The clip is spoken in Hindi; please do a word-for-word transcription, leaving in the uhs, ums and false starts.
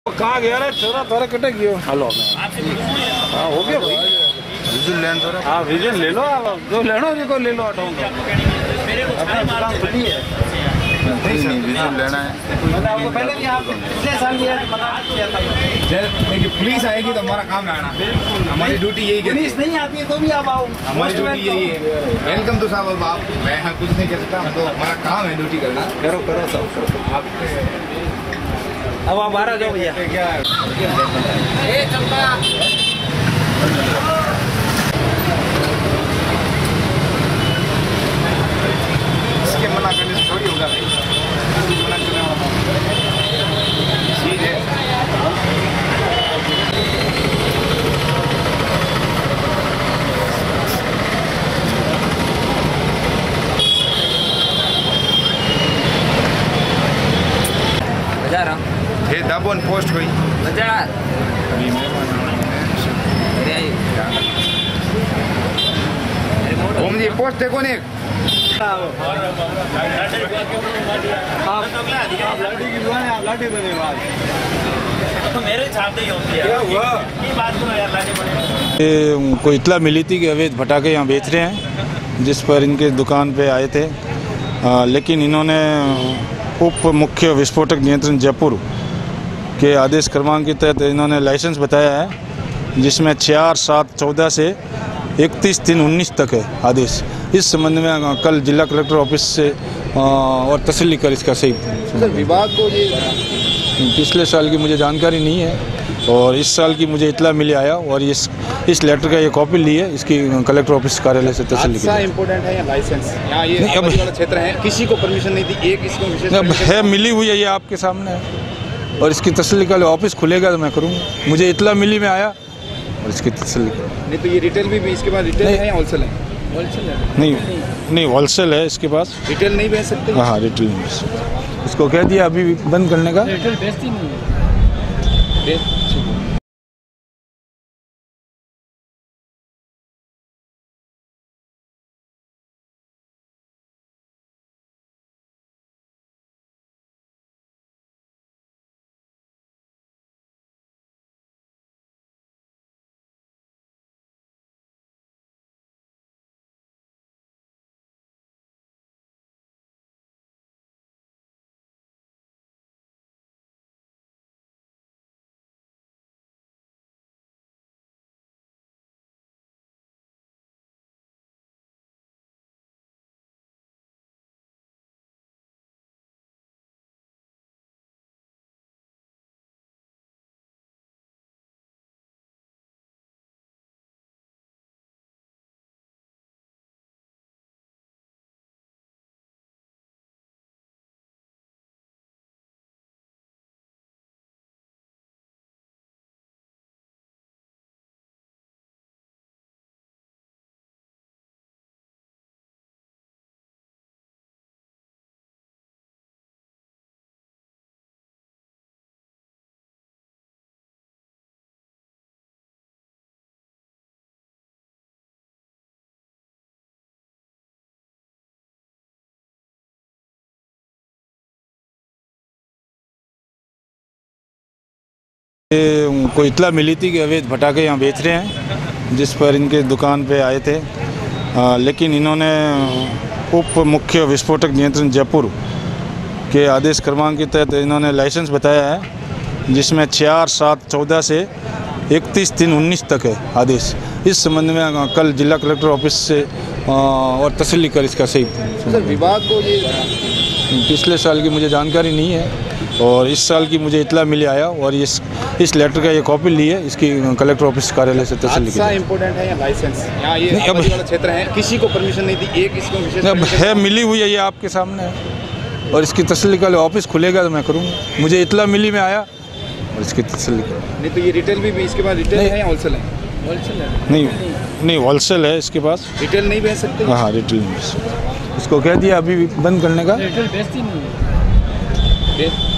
कहाँ गया रे छोरा तारा कटे गयो। हेलो हाँ हो गया भाई विजन लेन थोड़ा। हाँ विजन ले लो आप जो लेना हो को ले लो ऑटो अपना दुकान खुली है नहीं नहीं विजन लेना है। आपको पहले भी आप पिछले साल भी देखिए पुलिस आएगी तो हमारा काम है आना। हमारी ड्यूटी यही है। पुलिस नहीं आती है तो भी आप आओ हमारी ड्यूटी यही है। वेलकम तो साहब आप मैं कुछ नहीं कर सकता तो हमारा काम है ड्यूटी करना। करो करो सब आप अब आप बाहर आ जाओ भैया। क्या इसके मना करने से थोड़ी होगा भाई। मना करने वाला ठीक है। बजा रहा ये दाबोन पोस्ट हुई बजा अभी ओम जी पोस्ट देखो ने आप लाठी की दुकान है आप लाठी बने बाद तो मेरे छापते ही होती है। क्या हुआ ये बात को यार लाठी बने। कोई इत्तला मिली थी कि अवैध पटाखे यहाँ बेच रहे हैं जिस पर इनके दुकान पे आए थे आ, लेकिन इन्होंने उप मुख्य विस्फोटक नियंत्रण जयपुर के आदेश क्रमांक के तहत इन्होंने लाइसेंस बताया है जिसमें चार सात चौदह से इकतीस तीन उन्नीस तक है आदेश। इस संबंध में कल जिला कलेक्टर ऑफिस से और तसल्ली कर इसका सही विभाग को ये पिछले साल की मुझे जानकारी नहीं है और इस साल की मुझे इतला मिले आया और इस इस लेटर का ये कॉपी ली है इसकी कलेक्टर ऑफिस कार्यालय से तसल्ली की। इम्पोर्टेंट है या लाइसेंस यहाँ ये आबादी वाला क्षेत्र है किसी को परमिशन नहीं दी एक इसको विशेष है मिली हुई है ये आपके सामने है और इसकी तसल्ली का ऑफिस खुलेगा तो मैं करूँगा। मुझे इतला मिली में आया और इसकी तसल्ली कर। नहीं तो ये रिटेल भी, भी इसके पास रिटेल है या होलसेल है? होलसेल है नहीं नहीं होलसेल है इसके पास। रिटेल नहीं बेच सकते? हाँ रिटेल नहीं बेच सकते। इसको कह दिया अभी बंद करने का। रिटेल बेचती नहीं है। कोई इतला मिली थी कि अवैध पटाखे यहाँ बेच रहे हैं जिस पर इनके दुकान पे आए थे आ, लेकिन इन्होंने उप मुख्य विस्फोटक नियंत्रण जयपुर के आदेश क्रमांक के तहत इन्होंने लाइसेंस बताया है जिसमें चार सात चौदह से इकतीस तीन उन्नीस तक है आदेश। इस संबंध में कल जिला कलेक्टर ऑफिस से और तसल्ली कर इसका सही विभाग को ये पिछले साल की मुझे जानकारी नहीं है और इस साल की मुझे इतला मिले आया और इस इस लेटर का ये कॉपी ली है इसकी कलेक्टर ऑफिस कार्यालय से तसल्ली की। इम्पोर्टेंट है या लाइसेंस यहाँ ये आबादी वाला क्षेत्र है किसी को परमिशन नहीं दी एक इसको विशेष है मिली हुई है ये आपके सामने है और इसकी तसल्ली का ऑफिस खुलेगा तो मैं करूँगा। मुझे इतला मिली में आया और इसकी तसल्ली कर। नहीं तो ये रिटेल भी, भी इसके पास रिटेल है या होलसेल है? होलसेल है नहीं नहीं होलसेल है इसके पास। रिटेल नहीं बेच सकते? हाँ रिटेल नहीं बेच सकते। इसको कह दिया अभी बंद करने का। रिटेल बेचती नहीं है।